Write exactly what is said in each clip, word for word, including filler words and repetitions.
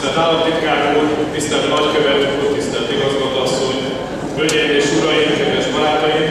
Tisztelt államtitkár úr, tisztelt nagykövet úr, tisztelt igazgatóasszony, hölgyeim és uraim, kedves barátaim!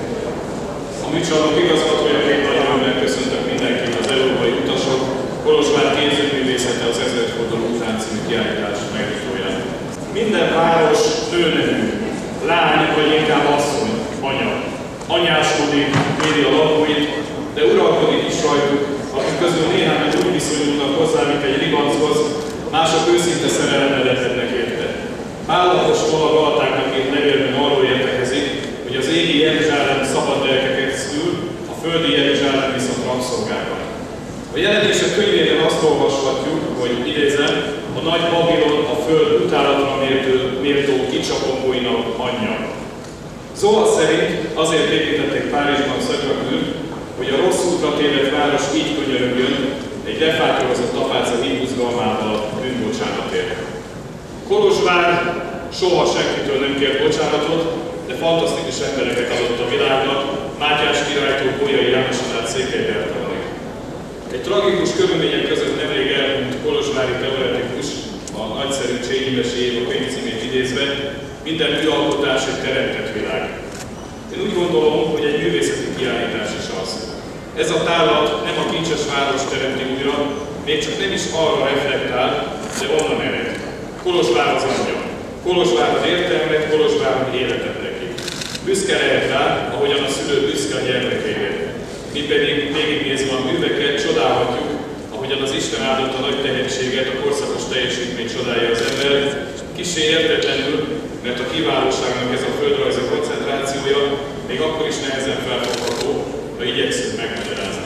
A műcsarnok igazgatójaként nagy örömmel köszöntök mindenkit az Európai Utasok Kolozsvár képzőművészete az ezredforduló után című kiállítás megnyitóján. Minden város nőnemű, lány vagy inkább asszony, anya, anyáskodik, védi a lakóit, de uralkodik is rajtuk, akik közül néhányan úgy viszonyulnak hozzá, mint egy ribanchoz, mások őszinte szerelemmel lepednek érte. Vállalatostól a galatáknak írt levélben arról értekezik, hogy az égi Jeruzsálem szabad lelkeket szül, a földi Jeruzsálem viszont rabszolgákat. A jelentések könyvében azt olvashatjuk, hogy idézem, a nagy Babilon a föld utálatra mértő, méltó kicsapongóinak anyja. Zola szerint azért építették Párizsban Szatyrakőt, hogy a rossz útra tévedt város így könyörögjön egy lefátyolozott apáca hívuzgalmával bűnbocsánatért. Kolozsvár soha senkitől nem kért bocsánatot, de fantasztikus embereket adott a világnak, Mátyás királytól Bolyai Jánoson át Székely Bertalanig. Egy tragikus körülmények között nemrég elhunyt kolozsvári teoretikus, a nagyszerű Csényi Mesi Éva könyvcímét idézve, minden műalkotás egy teremtett világ. Én úgy gondolom, hogy egy művészeti kiállítás is az. Ez a tárlat nem a kincses város teremti újra, még csak nem is arra reflektál, de onnan ered. Kolozsvár az anyja. Kolozsvár az értelmet, Kolozsvár az életet neki. Büszke lehet rá, ahogyan a szülő büszke a gyermekeire. Mi pedig végignézve a műveket csodálhatjuk, ahogyan az Isten áldotta nagy tehetséget, a korszakos teljesítményt csodálja az ember, kissé értetlenül, mert a kiválóságnak ez a földrajzi koncentrációja még akkor is nehezen felfogható, ha igyekszünk megmagyarázni.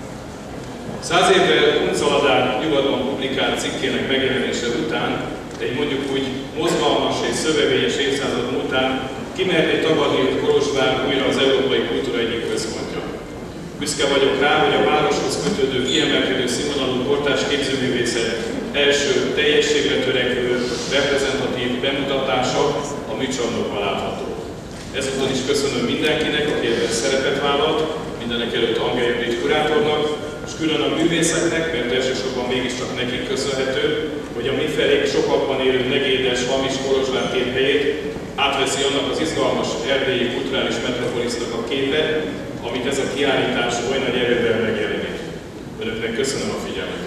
Száz évvel Kuncaladár nyugatban publikált cikkének megjelenése után, egy mondjuk úgy mozgalmas és szövevényes évszázad után kimerné tagadni, hogy Kolozsvár újra az európai kultúra egyik központja. Büszke vagyok rá, hogy a városhoz kötődő kiemelkedő színvonalú kortárs képzőművészet első teljességre törekvő, reprezentatív bemutatása a műcsarnokban látható. Ezúttal is köszönöm mindenkinek, aki ebben szerepet vállalt, mindenek előtt Angely Judit kurátornak, és külön a művészeknek, mert elsősorban mégiscsak nekik köszönhető, hogy a mifelénk sokakban élő negédes, hamis Kolozsvár képhelyét átveszi annak az izgalmas erdélyi kulturális metropolisznak a képe, amit ez a kiállítás oly nagy erővel megjelenít. Önöknek köszönöm a figyelmet!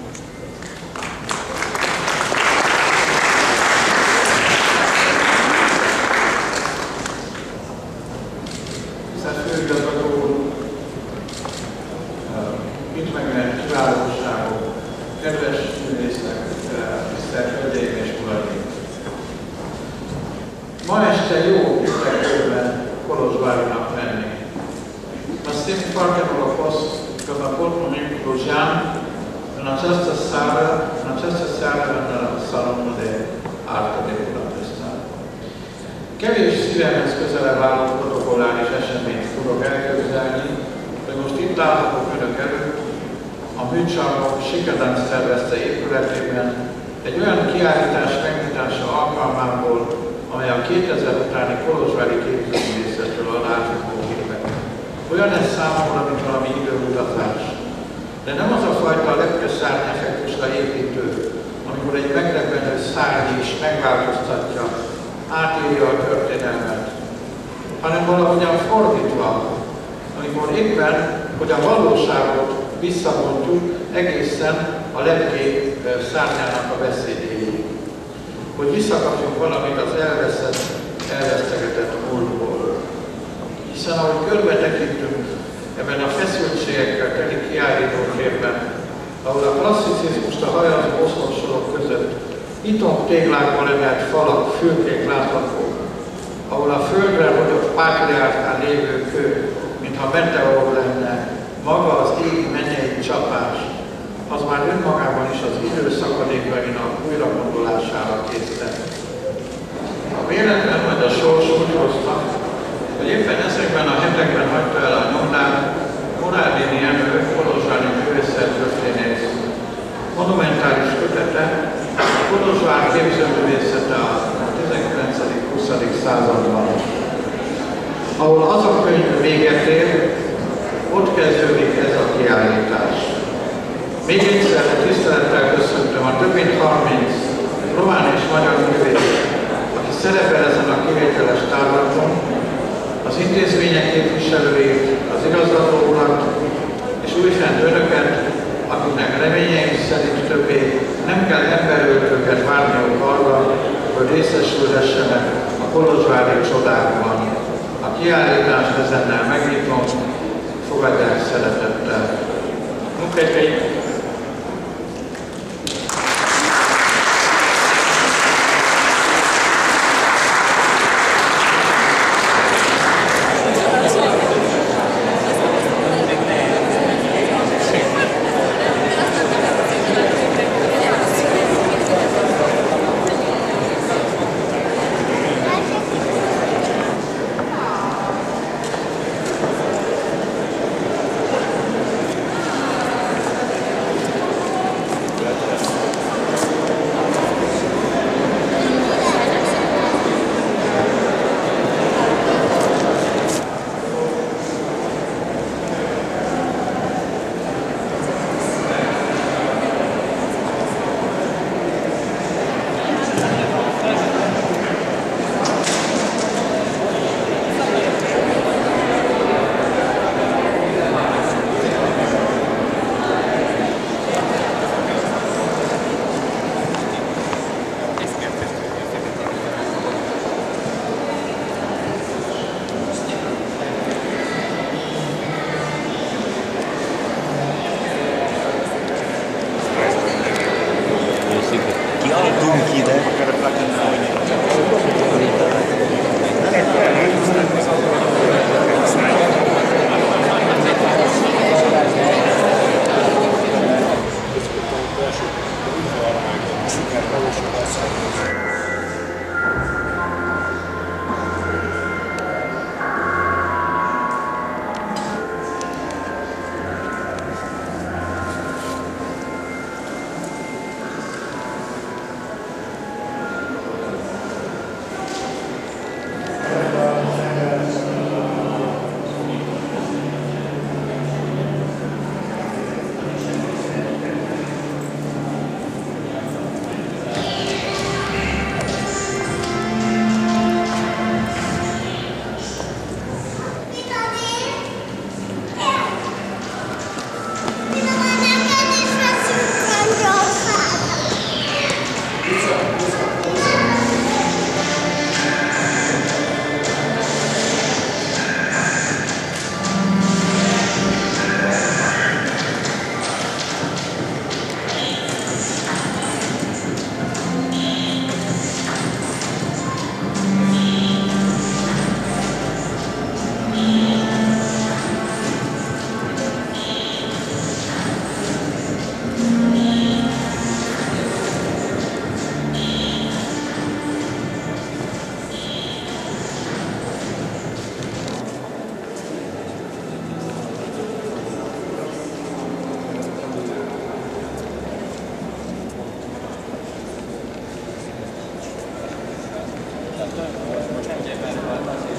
Kevés szívemhez közelebb álló protokolláris eseményt tudok elképzelni, hogy most itt láthatok önök előtt a műcsarnok Sikedem szervezte épületében egy olyan kiállítás megnyitása alkalmából, amely a kétezer utáni kolozsvári képzőművészetről ad átfogó képet. Olyan ez számomra, mint valami időutazás. De nem az a fajta lepkeszárny effektusra építő, amikor egy meglependő szárny is megváltoztatja, átírja a történelmet, hanem valahogyan fordítva, amikor éppen, hogy a valóságot visszavontjuk egészen a lepké szárnyának a beszédéig. Hogy visszakapjunk valamit az elveszett, elvesztegetett múltból. Hiszen ahogy körbe tekintünk ebben a feszültségekkel teli kiállítóképben, ahol a klasszicizmust a hajazó oszlopsorok között itomb téglákból emelt falak, fülkék láthatók, ahol a földre rogyott pátriárkán lévő kő, mintha meteor lenne, maga az égi mennyei csapás, az már önmagában is az idő szakadékainak újra gondolására készített. A véletlen majd a sors úgy hozta, hogy éppen ezekben a hetekben hagyta el a nyomdát Morárdéni Emő, kolozsvári művészettörténész monumentális kötete, a Kolozsvár képzőművészete a tizenkilencedik-huszadik században. Ahol az a könyv véget ér, ott kezdődik ez a kiállítás. Még egyszer tisztelettel köszöntöm a több mint harminc román és magyar művész, aki szerepel ezen a kivételes tárlaton, az intézmények képviselőit, az igazgató urat és újfent önöket, akiknek reményeim szerint többé nem kell emberöltőket várniuk arra, hogy részesülhessenek a kolozsvári csodákban. A kiállítást ezennel megnyitom, fogadják szeretettel. Munkahelyek. Most nem kell